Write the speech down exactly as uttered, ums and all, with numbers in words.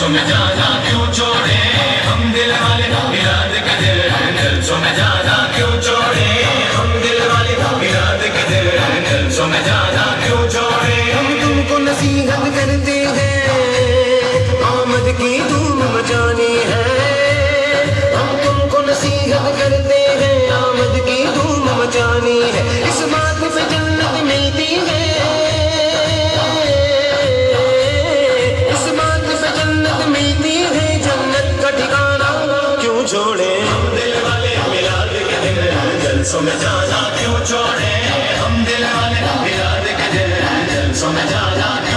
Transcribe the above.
जलसों में जाना क्यों छोड़े हम दिल वाले मिलाद के दिल, जलसों में जाना क्यों छोड़े हम दिल वाले मिलाद के दिल, जलसों में जाना क्यों छोड़े। हम तुमको नसीहत करते हैं आमद की धूम मचानी है, हम तुमको नसीहत करते हैं आमद की धूम मचानी है। इस बात पे जन्नत मिलती है, इस बात पे जन्नत मिलती है, जन्नत का ठिकाना क्यों छोड़े हम दिल वाले मिलाद के दिल, जलसों में जाना क्यों छोड़े हम दिल वाले मिलाद के दिल, जलसों में जाना